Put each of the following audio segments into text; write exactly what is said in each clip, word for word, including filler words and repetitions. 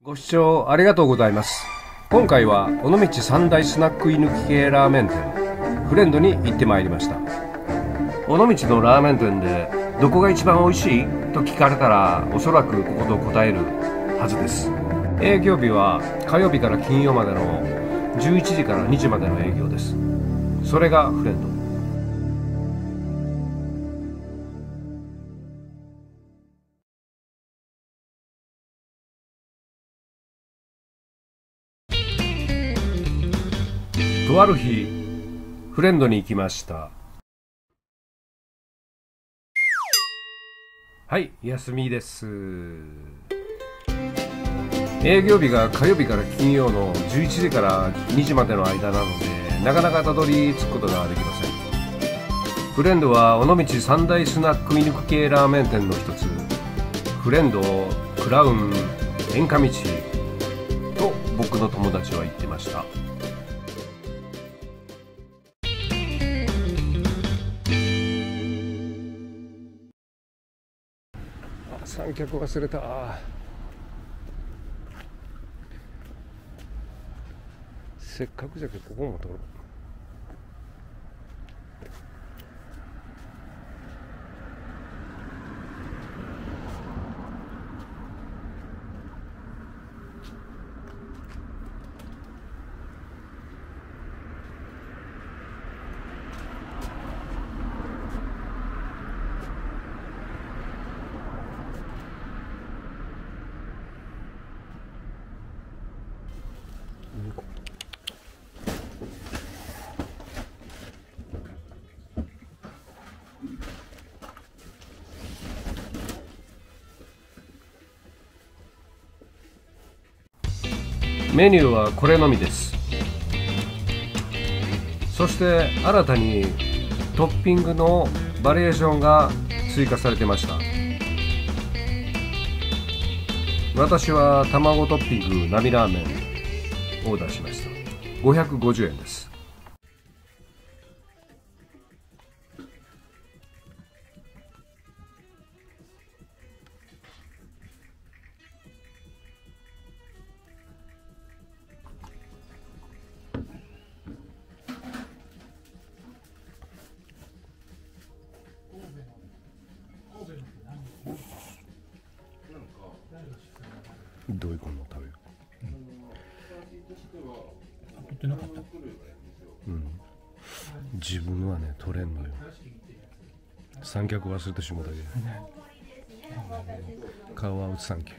ご視聴ありがとうございます。今回は尾道三大スナック居抜き系ラーメン店フレンドに行ってまいりました。尾道のラーメン店でどこが一番美味しいと聞かれたらおそらくここと答えるはずです。営業日は火曜日から金曜までのじゅういちじからにじまでの営業です。それがフレンド。とある日フレンドに行きました。はい、休みです。営業日が火曜日から金曜のじゅういちじからにじまでの間なのでなかなかたどり着くことができません。フレンドは尾道三大スナック居抜き系ラーメン店の一つ、フレンド、クラウン、天下道と僕の友達は言ってました。三脚忘れた。せっかくじゃけどここも撮ろう。メニューはこれのみです。そして新たにトッピングのバリエーションが追加されてました。私は卵トッピング並ラーメンオーダーしました。ごひゃくごじゅうえんです。どういうこと食べる？ 取ってなかった。 うん。自分はね取れんのよ。三脚忘れてしもうたけど。顔は写さんけ。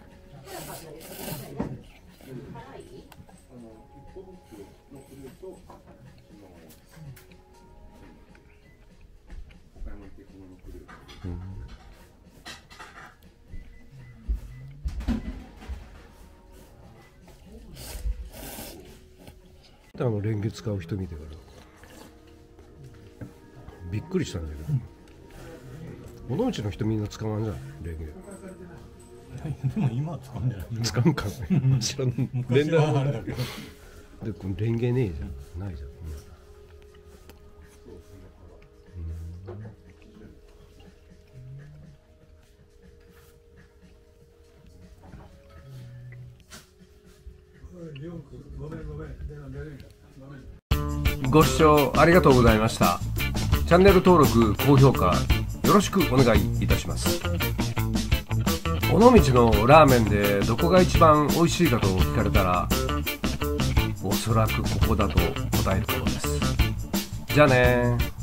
うん。あのレンゲ使う人見てからびっくりしたんだけど、尾道の人みんな使わんじゃんレンゲ。 でも今は使うんじゃない？ 使うかね。知らん。 昔はあれだけど。 でこれレンゲねえじゃん。ないじゃん。ご視聴ありがとうございました。チャンネル登録、高評価よろしくお願いいたします。尾道のラーメンでどこが一番美味しいかと聞かれたらおそらくここだと答えることです。じゃあねー。